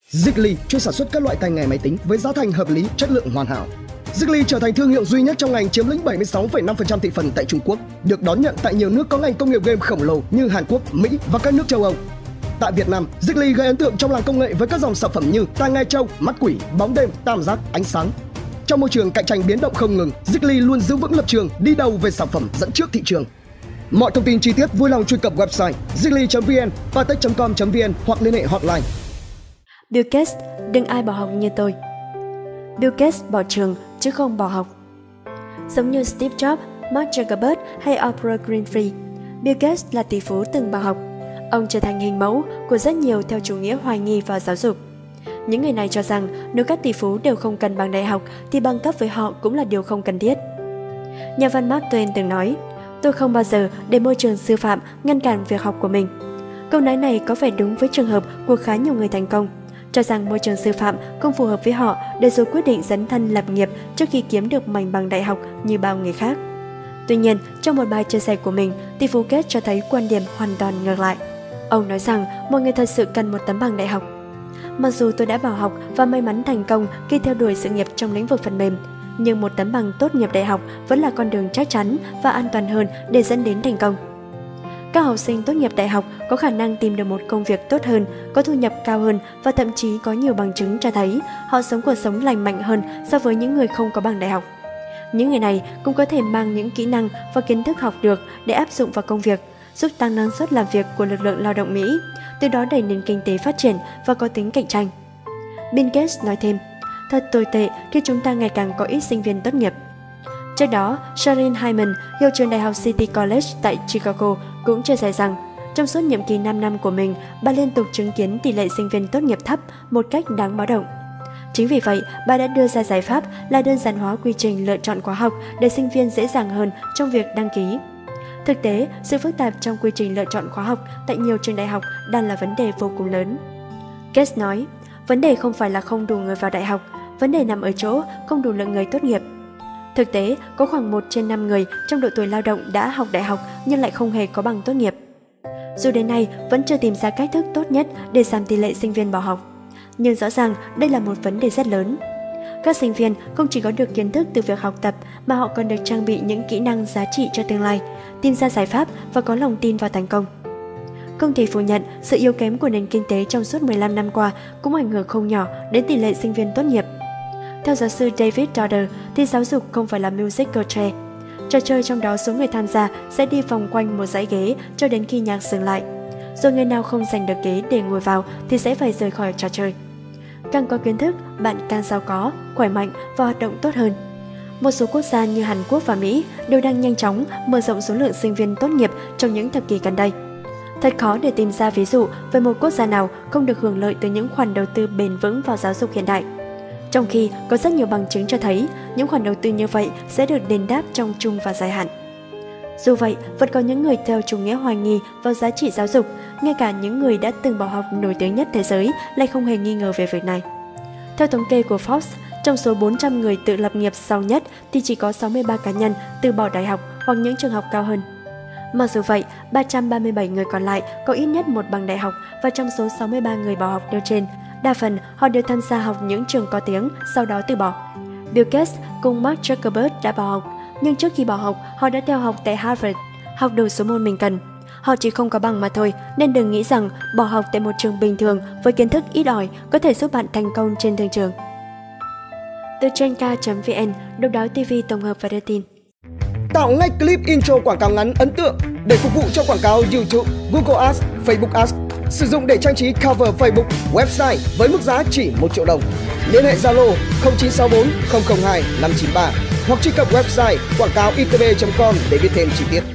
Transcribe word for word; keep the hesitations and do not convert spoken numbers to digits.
Zigly chuyên sản xuất các loại tai nghe máy tính với giá thành hợp lý, chất lượng hoàn hảo. Zigly trở thành thương hiệu duy nhất trong ngành chiếm lĩnh bảy mươi sáu phẩy năm phần trăm thị phần tại Trung Quốc, được đón nhận tại nhiều nước có ngành công nghiệp game khổng lồ như Hàn Quốc, Mỹ và các nước châu Âu. Tại Việt Nam, Zigly gây ấn tượng trong làng công nghệ với các dòng sản phẩm như tai nghe trâu, mắt quỷ, bóng đêm, tam giác, ánh sáng. Trong môi trường cạnh tranh biến động không ngừng, Zigly luôn giữ vững lập trường, đi đầu về sản phẩm dẫn trước thị trường. Mọi thông tin chi tiết vui lòng truy cập website zigly chấm vn, patech chấm com chấm vn hoặc liên hệ hotline. Bill Gates, đừng ai bỏ học như tôi. Bill Gates bỏ trường chứ không bỏ học. Giống như Steve Jobs, Mark Zuckerberg hay Oprah Winfrey, Bill Gates là tỷ phú từng bỏ học. Ông trở thành hình mẫu của rất nhiều theo chủ nghĩa hoài nghi vào giáo dục. Những người này cho rằng nếu các tỷ phú đều không cần bằng đại học thì bằng cấp với họ cũng là điều không cần thiết. Nhà văn Mark Twain từng nói, tôi không bao giờ để môi trường sư phạm ngăn cản việc học của mình. Câu nói này có vẻ đúng với trường hợp của khá nhiều người thành công, cho rằng môi trường sư phạm không phù hợp với họ để rồi quyết định dấn thân lập nghiệp trước khi kiếm được mảnh bằng đại học như bao người khác. Tuy nhiên, trong một bài chia sẻ của mình, tỷ phú Gates cho thấy quan điểm hoàn toàn ngược lại. Ông nói rằng mọi người thật sự cần một tấm bằng đại học. Mặc dù tôi đã bỏ học và may mắn thành công khi theo đuổi sự nghiệp trong lĩnh vực phần mềm, nhưng một tấm bằng tốt nghiệp đại học vẫn là con đường chắc chắn và an toàn hơn để dẫn đến thành công. Các học sinh tốt nghiệp đại học có khả năng tìm được một công việc tốt hơn, có thu nhập cao hơn và thậm chí có nhiều bằng chứng cho thấy họ sống cuộc sống lành mạnh hơn so với những người không có bằng đại học. Những người này cũng có thể mang những kỹ năng và kiến thức học được để áp dụng vào công việc, giúp tăng năng suất làm việc của lực lượng lao động Mỹ, từ đó đẩy nền kinh tế phát triển và có tính cạnh tranh. Bill Gates nói thêm, thật tồi tệ khi chúng ta ngày càng có ít sinh viên tốt nghiệp. Trước đó, Sharon Hyman, hiệu trưởng Đại học City College tại Chicago, cũng chia sẻ rằng trong suốt nhiệm kỳ năm năm của mình, bà liên tục chứng kiến tỷ lệ sinh viên tốt nghiệp thấp một cách đáng báo động. Chính vì vậy, bà đã đưa ra giải pháp là đơn giản hóa quy trình lựa chọn khóa học để sinh viên dễ dàng hơn trong việc đăng ký. Thực tế, sự phức tạp trong quy trình lựa chọn khóa học tại nhiều trường đại học đang là vấn đề vô cùng lớn. Gates nói, vấn đề không phải là không đủ người vào đại học, vấn đề nằm ở chỗ không đủ lượng người tốt nghiệp. Thực tế, có khoảng một trên năm người trong độ tuổi lao động đã học đại học nhưng lại không hề có bằng tốt nghiệp. Dù đến nay vẫn chưa tìm ra cách thức tốt nhất để giảm tỷ lệ sinh viên bỏ học, nhưng rõ ràng đây là một vấn đề rất lớn. Các sinh viên không chỉ có được kiến thức từ việc học tập mà họ còn được trang bị những kỹ năng giá trị cho tương lai, tìm ra giải pháp và có lòng tin vào thành công. Không thể phủ nhận, sự yếu kém của nền kinh tế trong suốt mười lăm năm qua cũng ảnh hưởng không nhỏ đến tỷ lệ sinh viên tốt nghiệp. Theo giáo sư David Dodder, thì giáo dục không phải là musical chair. Trò chơi trong đó số người tham gia sẽ đi vòng quanh một dãy ghế cho đến khi nhạc dừng lại. Rồi người nào không giành được ghế để ngồi vào thì sẽ phải rời khỏi trò chơi. Càng có kiến thức, bạn càng giàu có, khỏe mạnh và hoạt động tốt hơn. Một số quốc gia như Hàn Quốc và Mỹ đều đang nhanh chóng mở rộng số lượng sinh viên tốt nghiệp trong những thập kỷ gần đây. Thật khó để tìm ra ví dụ về một quốc gia nào không được hưởng lợi từ những khoản đầu tư bền vững vào giáo dục hiện đại. Trong khi có rất nhiều bằng chứng cho thấy những khoản đầu tư như vậy sẽ được đền đáp trong trung và dài hạn. Dù vậy, vẫn có những người theo chủ nghĩa hoài nghi vào giá trị giáo dục, ngay cả những người đã từng bỏ học nổi tiếng nhất thế giới lại không hề nghi ngờ về việc này. Theo thống kê của Forbes, trong số bốn trăm người tự lập nghiệp giàu nhất thì chỉ có sáu mươi ba cá nhân từ bỏ đại học hoặc những trường học cao hơn. Mặc dù vậy, ba trăm ba mươi bảy người còn lại có ít nhất một bằng đại học và trong số sáu mươi ba người bỏ học nêu trên, đa phần họ đều tham gia học những trường có tiếng, sau đó từ bỏ. Bill Gates cùng Mark Zuckerberg đã bỏ học, nhưng trước khi bỏ học, họ đã theo học tại Harvard, học đủ số môn mình cần. Họ chỉ không có bằng mà thôi, nên đừng nghĩ rằng bỏ học tại một trường bình thường với kiến thức ít ỏi có thể giúp bạn thành công trên thương trường. Từ Trenka chấm vn, Độc đáo ti vi tổng hợp và đưa tin. Tạo ngay clip intro quảng cáo ngắn ấn tượng để phục vụ cho quảng cáo YouTube, Google Ads, Facebook Ads. Sử dụng để trang trí cover Facebook, website với mức giá chỉ một triệu đồng. Liên hệ Zalo không chín sáu bốn không không hai năm chín ba hoặc truy cập website quảng cáo i tê bê chấm com để biết thêm chi tiết.